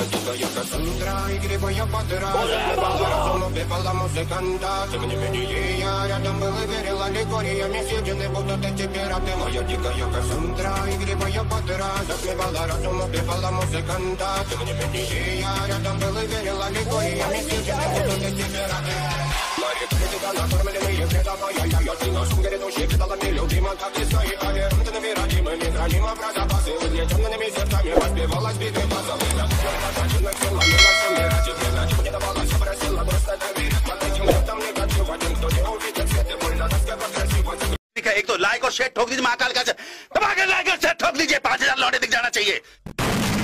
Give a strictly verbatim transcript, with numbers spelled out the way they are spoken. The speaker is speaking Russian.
Моя дикая Кассандра, игривая подра. Разумом певала музыканта. Тем не менее я рядом был и верил аллегориями. Съедены будут эти пираты. Моя дикая Кассандра, игривая подра. Затмевала разумом певала музыканта. Тем не менее я рядом был и верил аллегориями. Съедены будут эти пираты. Мои критика накормленные предавая. Я ее приносу грядущие предалами любима. Как и свои повернуты невыразимы. Не хранимо про запасы. Угнетенными сердцами воспевалась битвы базовых. एक तो लाइक और शेयर ठोक दीजिए महाकाल का दबा के लाइक और शेयर ठोक दीजिए पांच हजार लौटे दिख जाना चाहिए।